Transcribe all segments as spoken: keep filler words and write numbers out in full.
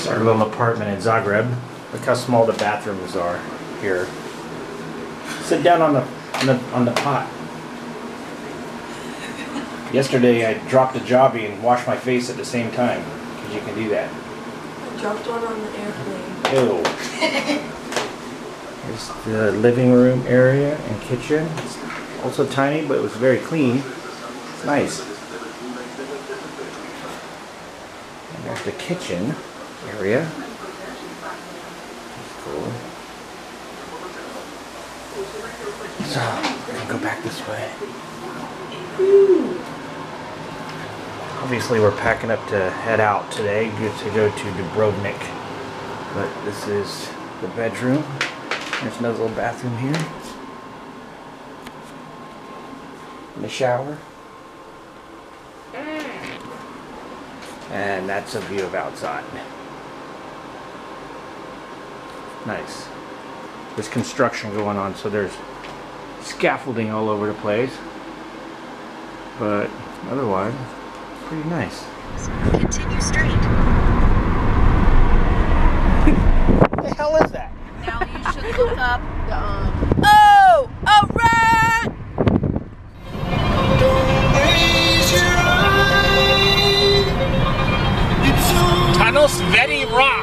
It's our little apartment in Zagreb. Look how small the bathrooms are here. Sit down on the on the, on the pot. Yesterday I dropped a jobby and washed my face at the same time, because you can do that. I dropped one on the airplane. Ew. Here's the living room area and kitchen. It's also tiny, but it was very clean. It's nice. And there's the kitchen area. That's cool. So, we're gonna go back this way. Obviously, we're packing up to head out today, good to go to Dubrovnik. But this is the bedroom. There's another little bathroom here. And the shower. And that's a view of outside. Nice. There's construction going on, so there's scaffolding all over the place. But otherwise, pretty nice. Continue straight. What the hell is that? Now you should look up the um Oh! Alright! Tunnels Very Rock!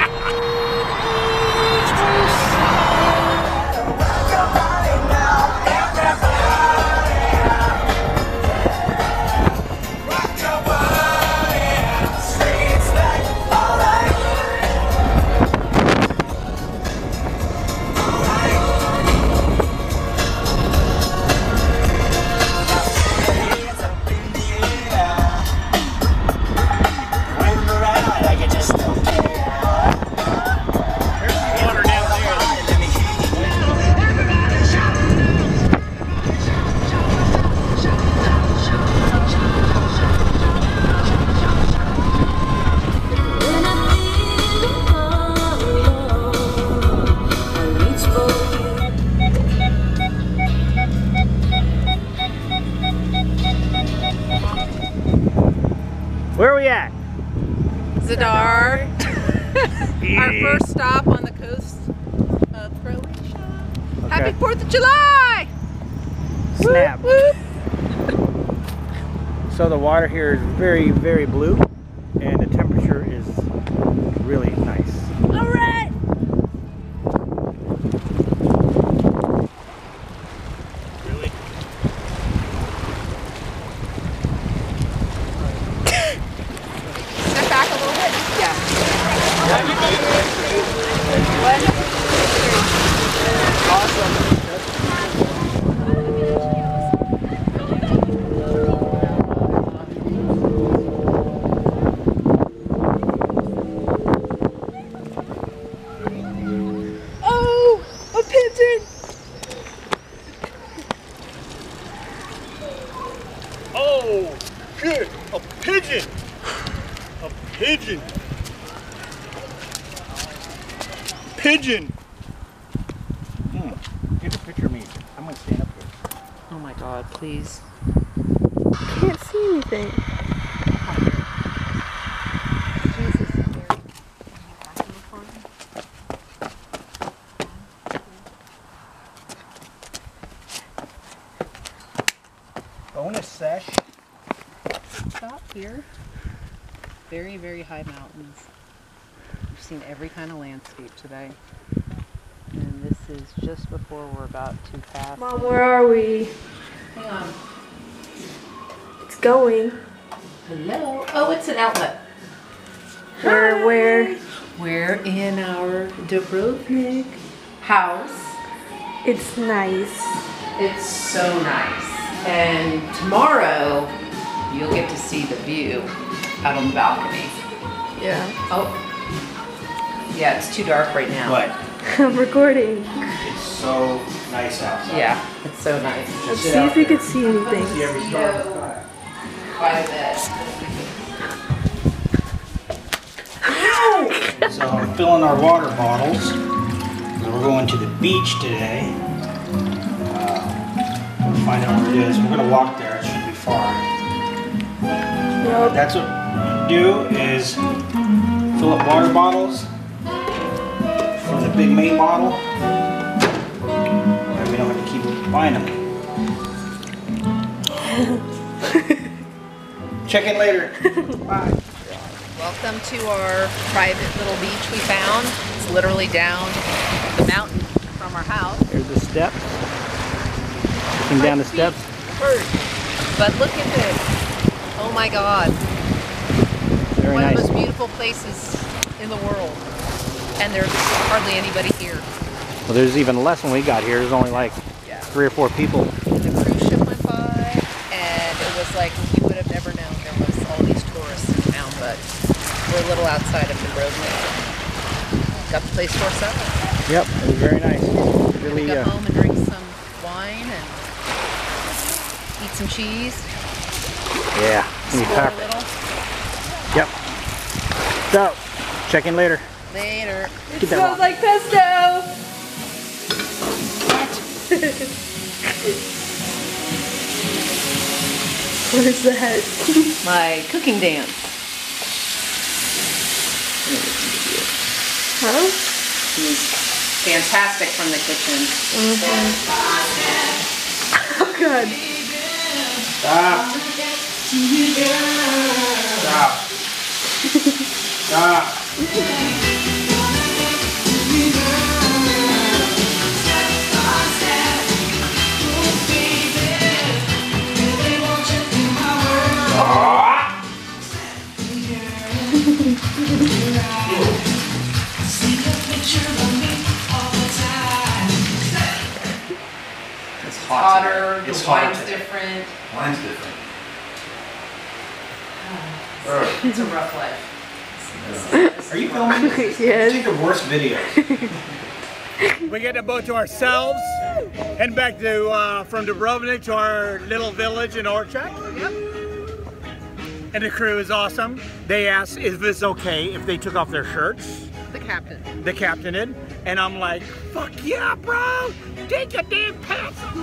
Where are we at? Zadar. Our first stop on the coast of Croatia. Okay. Happy fourth of July! Snap. Whoop, whoop. So the water here is very, very blue, and the temperature is really nice. All right. Really? Step back a little bit. Yeah. One, awesome. Oh, a pigeon! Oh, shit! A pigeon! A pigeon! Pigeon! Hmm. Get a picture of me. I'm gonna stand up here. Oh my God, please. Can't see anything. Bonus sesh. Stop here. Very, very high mountains. We've seen every kind of landscape today. And this is just before we're about to pass. Mom, where are we? Hang on. It's going. Hello. Oh, it's an outlet. Where, where? We're in our Dubrovnik house. It's nice. It's so nice. And tomorrow, you'll get to see the view out on the balcony. Yeah. Oh. Yeah, it's too dark right now. But I'm recording. it's so nice outside. Yeah, it's so nice. Just See sit out if we there. could see anything. See every star in the sky. Quite a bit. So I'm filling our water bottles. We're going to the beach today. Uh, we'll find out where it is. We're going to walk there. It shouldn't be far. Nope. That's what you do is fill up water bottles from the big main bottle. That way we don't have to keep buying them. Check in later. Bye. Welcome to our private little beach we found. It's literally down the mountain from our house. There's the steps. Looking down the steps. Hurt. But look at this. Oh my God. Very One nice. of the most beautiful places in the world. And there's hardly anybody here. Well, there's even less when we got here. There's only like Yeah. three or four people. The cruise ship went by, and it was like you would have never known there was all these tourists in town, but we're a little outside of Dubrovnik. Got the place to ourselves. Yep, it was very nice. We're Really, gonna go uh, home and drink some wine and eat some cheese. yeah. Be Explore a perfect. little. Yep. So, check in later. Later. It Get that smells one. like pesto. What is that? My cooking dance. Huh? He's fantastic from the kitchen. Oh God. Stop. Stop. Stop. It's hot Hotter, today. It's the hotter wine's today. different. Wine's different. It's a rough life. Are you filming? Yes. Take the worst videos. We get the boat to ourselves, head back to uh, from Dubrovnik to our little village in Orchak. Yep. And the crew is awesome. They asked if it's okay if they took off their shirts. The captain. The captain did, and I'm like, fuck yeah, bro! Take your damn pants off!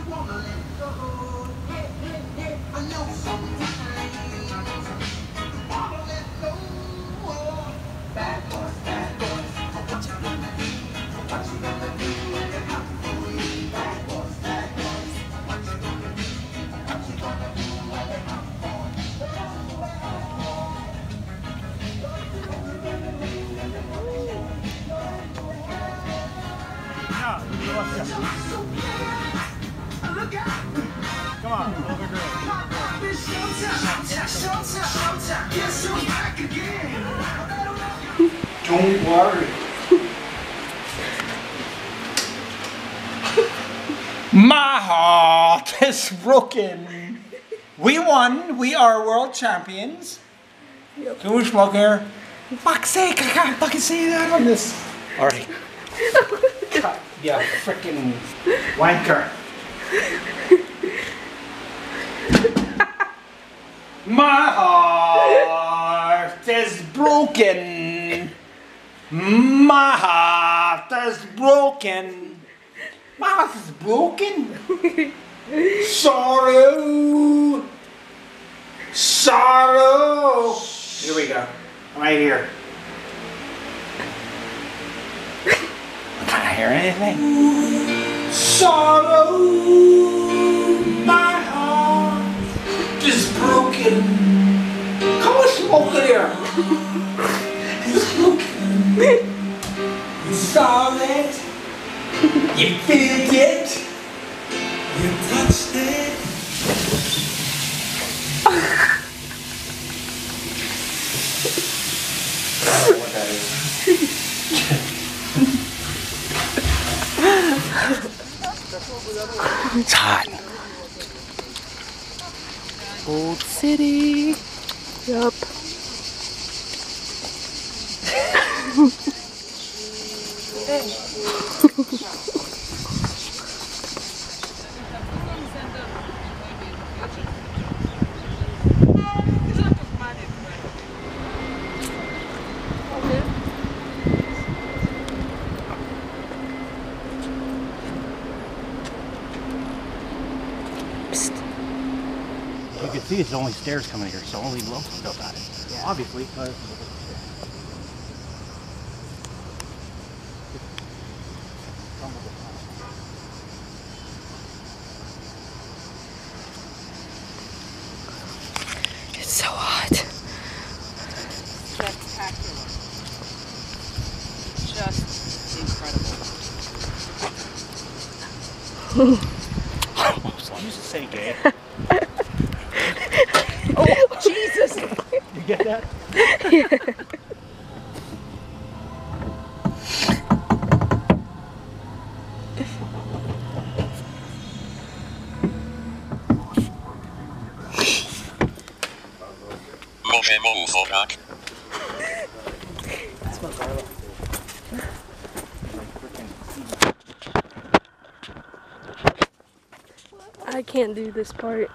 Come on, over girl. Don't worry. My heart is broken. We won. We are world champions. Yep. Can we smoke here? Fuck's sake, I can't fucking say that on this. Alright. God, yeah, frickin' wanker. My heart is broken. My heart is broken. My heart is broken. Sorrow. Sorrow. Here we go. I'm right here. Can I hear anything? Sorrow. My heart is broken. Come on, smoke it here. Smoke. You saw it. You feel it. You touched it. I don't know what that is. It's hot. Old City. Yup. You can see it's only stairs coming here, so only locals know about it. Yeah. Obviously, because so hot. Spectacular. Just incredible. As long as you say gay. Oh, Jesus! You get that? Yeah. I can't do this part.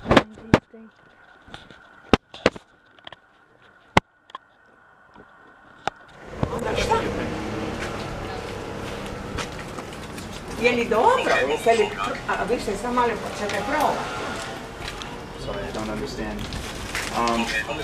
Glieli dobro, se li, a više sam malo počete prova. Sorry, I don't understand. Um,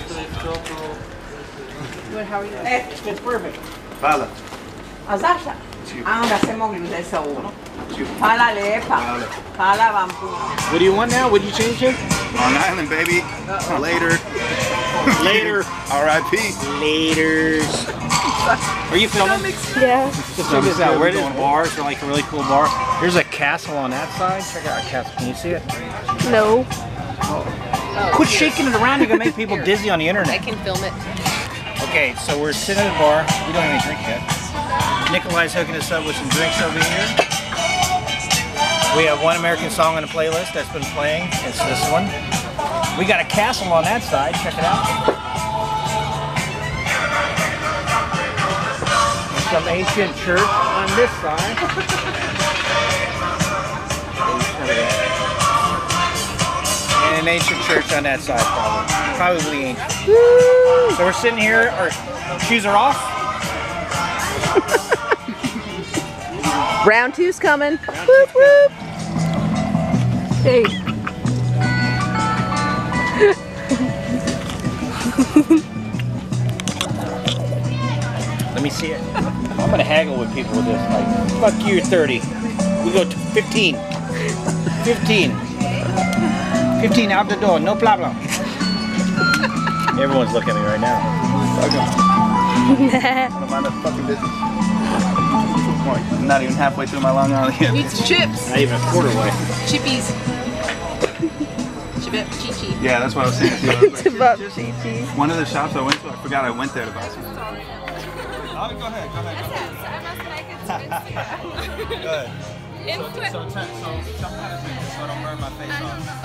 Good, how are you? E, it's perfect. Hvala. A zašto? A onda se mogli uzeti sa uno. Hvala lijepa. Hvala vam puno. What do you want now? What did you change it? Long Island, baby. Later. Later. R I P. Laters. Are you filming? Yeah. Just check this out. Where there's bars, are like a really cool bar. There's a castle on that side. Check out a castle. Can you see it? No. Quit shaking it around. You're gonna make people dizzy on the I internet. can film it. Okay, so we're sitting at a bar. We don't have any drink yet. Nikolai's hooking us up with some drinks over here. We have one American song on the playlist that's been playing. It's this one. We got a castle on that side. Check it out. Some ancient church on this side. And an ancient church on that side, probably. Probably ancient. So we're sitting here, our shoes are off. Round two's coming. Round Whoop, two's whoop. Hey. Let me see it. I'm gonna haggle with people with this. Like, fuck you, you're thirty. We go to fifteen. fifteen. fifteen out the door, no problem. Everyone's looking at me right now. I'm on the fucking business. I'm not even halfway through my Long Island yet. Need some chips. Not even a quarter way. Chippies. Chibep Chi-Chi. Yeah, that's what I was saying too. I was It's like, about Chi-Chi. one of the shops I went to, I forgot I went there to buy some. Oh, go ahead, go ahead. Go ahead. So, so, so, so, jump out of here so I don't burn my face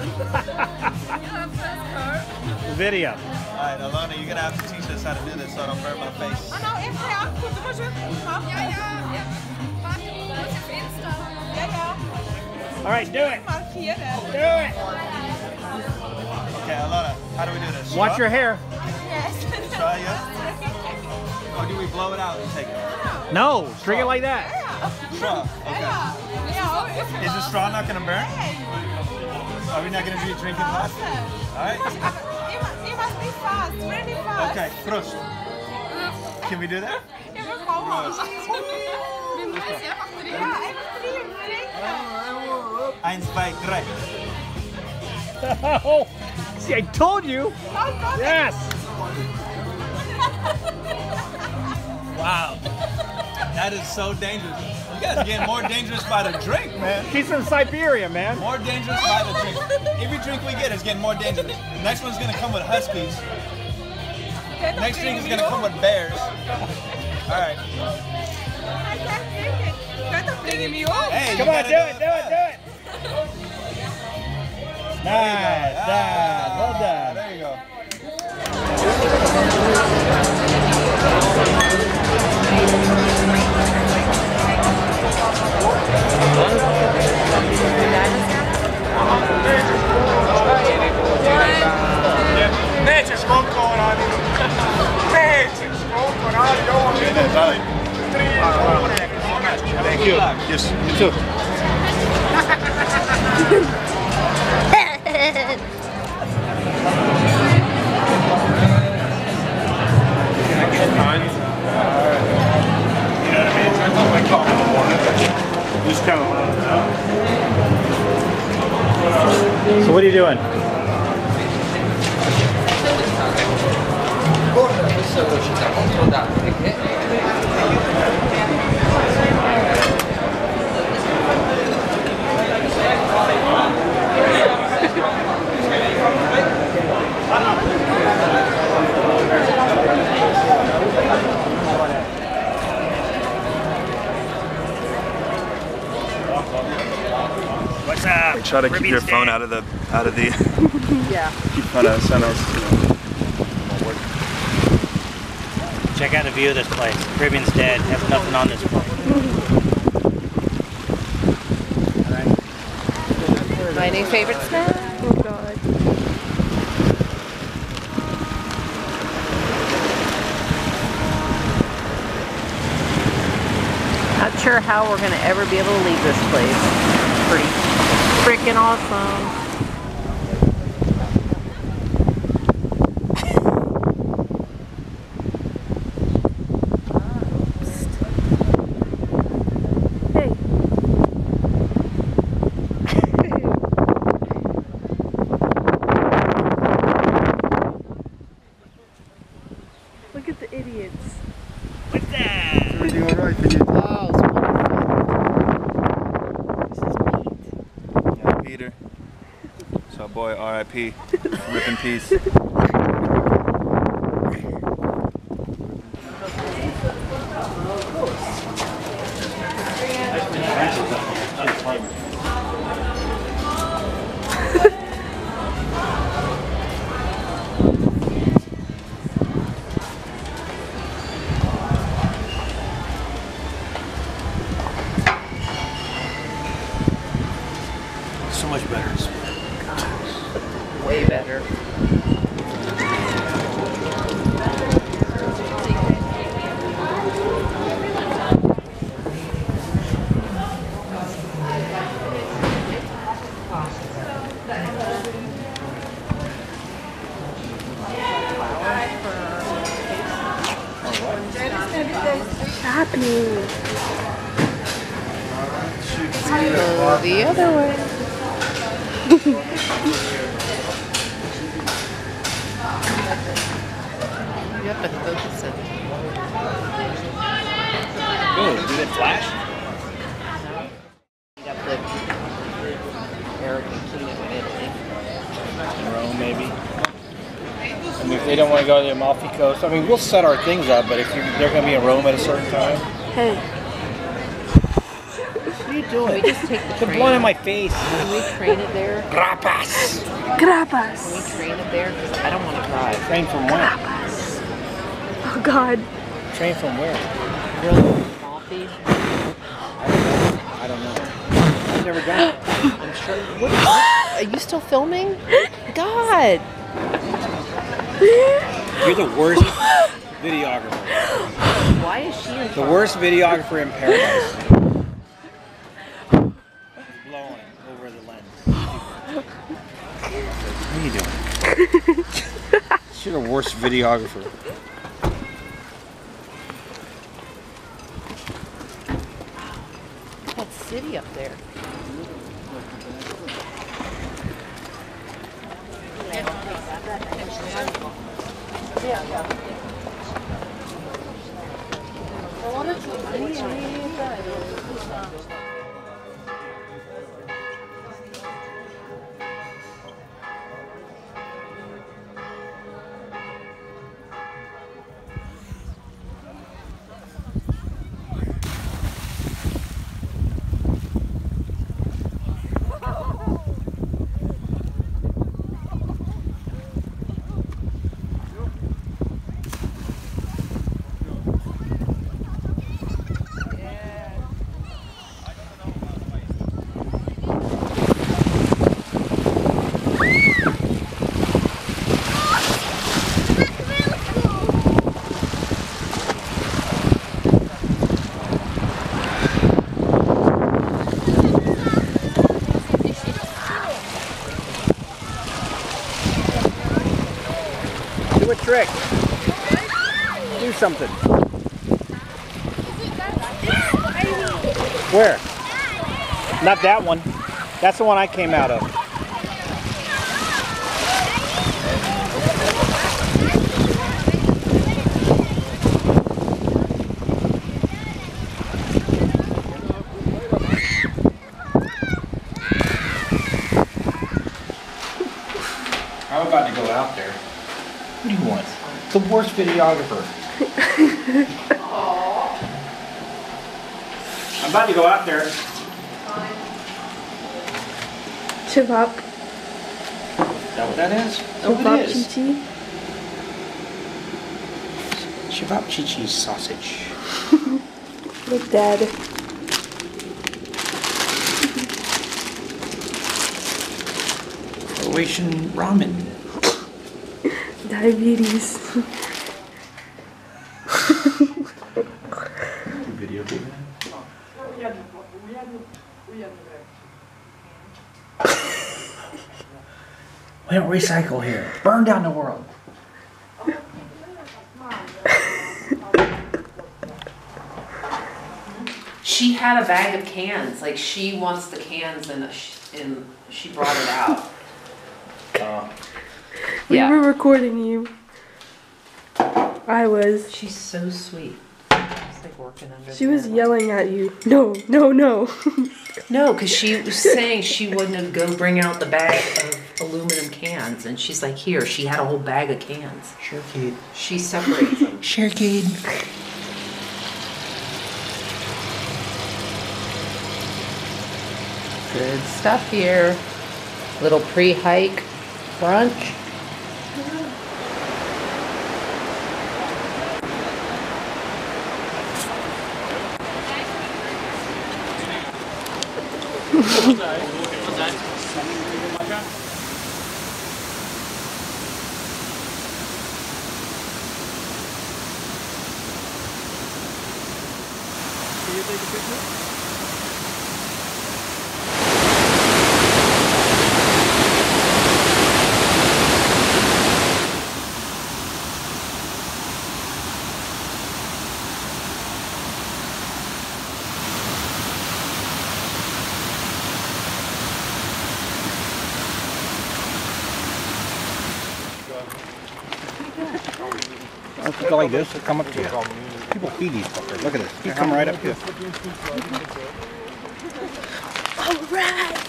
off. Video. Alright, Alana, you're gonna have to teach us how to do this so I don't burn my face. Nou, even ja, goed, dan was je. Ja, ja, ja. Maak je op Insta. Ja, ja. All right, do it. Markeren. Do it. Okay, Alana, how do we do this? Watch your hair. Try it. Or do we blow it out and take it? No, drink it like that. Straw. Okay. Is the straw not gonna burn? Are we not gonna be drinking hot? Alright. You must be fast, really fast. Okay, Prost. Can we do that? Ja, maar gewoon. Ja, even drie, Eins, zwei, drei. Oh, see, I told you. Yes. Wow. That is so dangerous. You guys are getting more dangerous by the drink, man. She's from Siberia, man. More dangerous by the drink. Every drink we get is getting more dangerous. Next one's gonna come with huskies. Next drink is gonna come with bears. All right. Hey, Come you on, gotta do it, do it, do it. Nice, nice, well done. There you go. Neće skoliko radi. Neće skoliko radi. Ovo mi ide za tri. Thank you. Yes, you too. Just kind of So what are you doing? Try to keep your phone out of the out of the Yeah. keep phone out of Sunrise. Check out the view of this place. Caribbean's dead. Has nothing on this place. My new favorite snack. Oh God. Not sure how we're gonna ever be able to leave this place. Pretty freaking awesome. Hey. Look at the idiots. What's that? Everything all right for you? Oh, it's wonderful. This is Pete. Yeah, Peter. It's our boy R I P Rip in peace. So much better. Way better. Shopping. Go the other way. You have to focus it. Ooh, did it flash? Meet up with Eric and Kino in Italy. Rome, maybe. I mean, if they don't want to go to the Amalfi Coast, I mean, we'll set our things up, but if you're, they're going to be in Rome at a certain time. Hey. What are you Can doing? we just take the The train? blood in my face. Can we train it there? Grapas. Can Grapas. we train it there? Because I don't want to drive. Train from where? Oh God. Train from where? Really? Amalfi? I don't know. I've never done it. I'm sure. What, what? Are you still filming? God. You're the worst videographer. Why is she in The front? worst videographer in paradise. Blowing over the lens. What are you doing? You're the worst videographer. That city up there. Do a trick. Do something. Where? Not that one. That's the one I came out of. I'm about to go out there. What do you want? The worst videographer. I'm about to go out there. Chivap. Is that what that is? Is that what Chivap it is? chichi. Chivapchichi sausage. Look, Dad. Croatian ramen. Diabetes. Video game. We don't recycle here. Burn down the world. She had a bag of cans. Like she wants the cans, and and she brought it out. Uh, We Yeah. were recording you. I was. She's so sweet. She's like working under. She the was airlight. yelling at you. No, no, no. No, because she was saying she wouldn't go bring out the bag of aluminum cans, and she's like, here. She had a whole bag of cans. sure, Kate. She separates them. Sure, Kate. Good stuff here. Little pre-hike brunch. Let's go like this. Come up to you. People feed these fuckers. Look at this. He come right up here. Alright.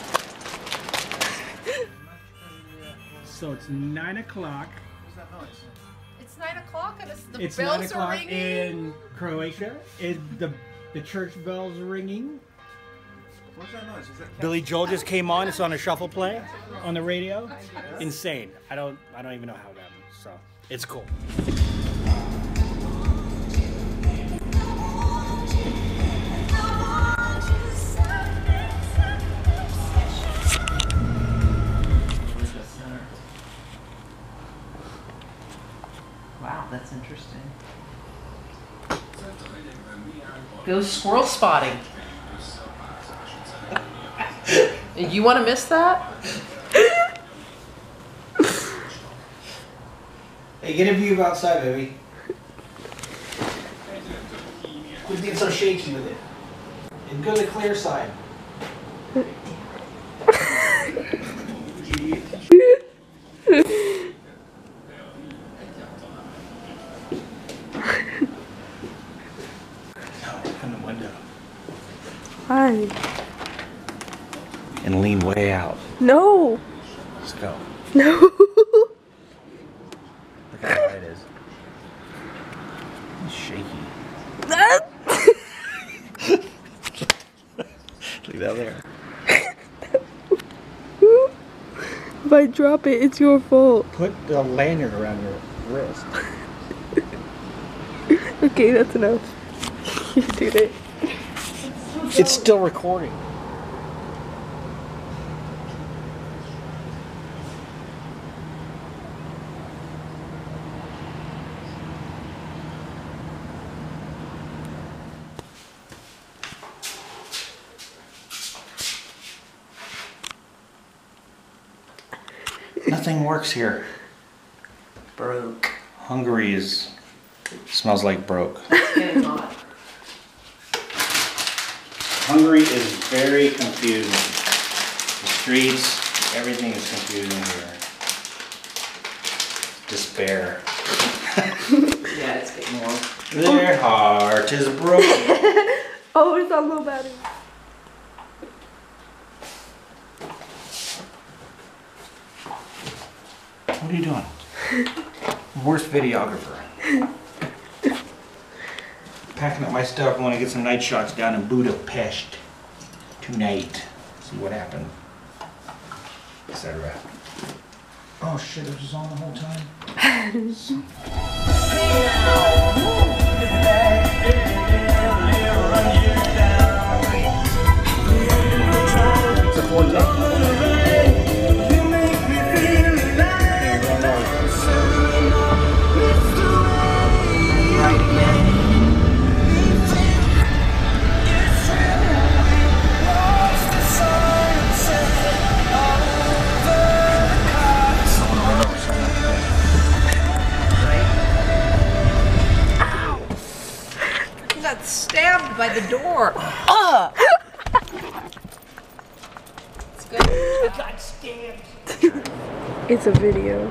So it's nine o'clock. It's nine o'clock and it's, the It's bells nine o'clock are ringing. in Croatia. Is the the church bells ringing? What's that noise? Is that Billy Joel just came on. It's on a shuffle play on the radio. Insane. I don't I don't even know how that happened. So it's cool. Wow, that's interesting. Go squirrel spotting. You want to miss that? Hey, get a view of outside, baby. Quit being so shaky with it. And go to the clear side. Open the window. Hi. And lean way out. No. Let's go. No. Look how high it is. It's shaky. Look down there. If I drop it, it's your fault. Put the lanyard around your wrist. Okay, that's enough. You did it. It's still recording. Nothing works here. Broke. Hungary is smells like broke. Getting hot. Hungary is very confusing. The streets, everything is confusing here. Despair. Yeah, it's getting warm. Their heart is broken. Oh, it's on low battery. What are you doing? Worst videographer. Packing up my stuff. I want to get some night shots down in Budapest tonight. See what happened. Set her up. Oh shit, it was on the whole time. It's a four top. Got stabbed by the door. Ugh. It's good. I got stabbed. It's a video.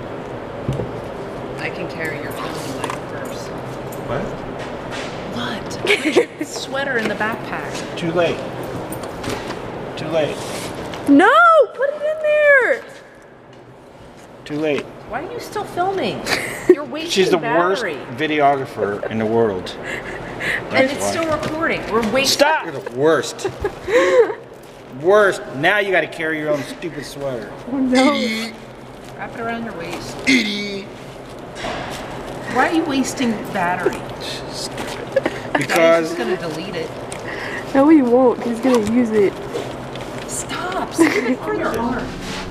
I can carry your phone in my purse. What? What? Put your sweater in the backpack. Too late. Too late. No! Put it in there! Too late. Why are you still filming? You're wasting She's the battery. worst videographer in the world. And That's it's why. still recording. We're wasting. Stop! You're the worst. Worst. Now you gotta carry your own stupid sweater. Oh no. Wrap it around your waist. Idiot. Why are you wasting battery? Because He's gonna delete it. No, he won't. He's gonna use it. Stop. Save it for your arm.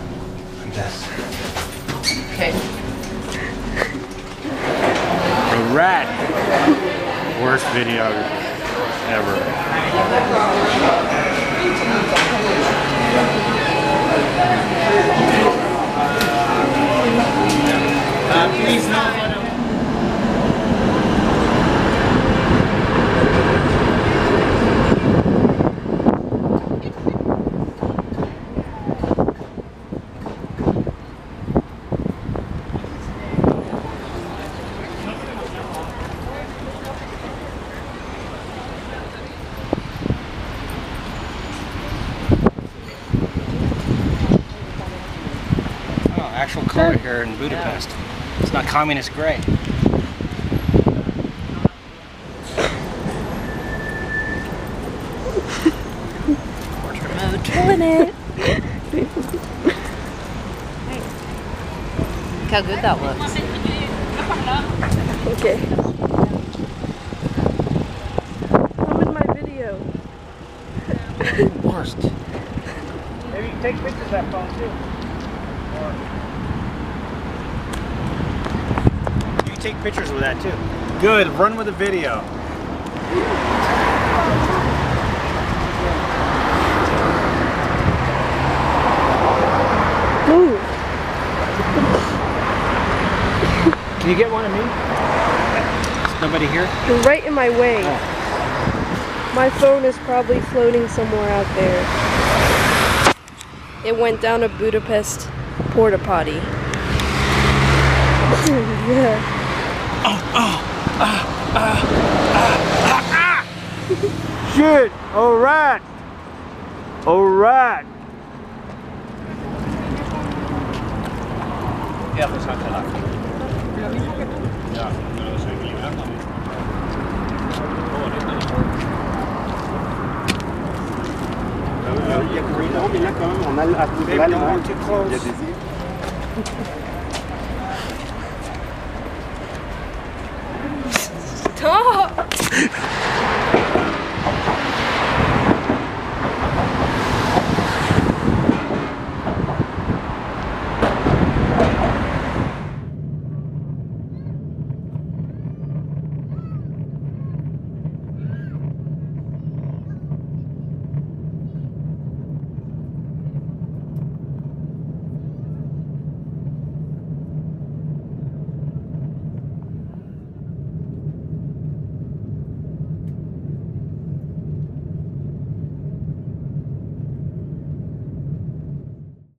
Okay. the rat. Worst videographer ever. Uh, please no photo. Actual color here in Budapest. It's not communist gray. Portrait mode. Killing it. Look how good that looks. Okay. I'm in my video. Worst. Maybe you can take pictures of that phone too. You can take pictures with that too. Good, run with the video. Move. Can you get one of me? Is nobody here? You're right in my way. My phone is probably floating somewhere out there. It went down a Budapest porta potty. Yeah. Shit! Alright! Alright! Ja, das hat er lang. Ja, das ist wirklich lang. Il y a quand même, on a à tout Maybe don't want too close. il y a des îles.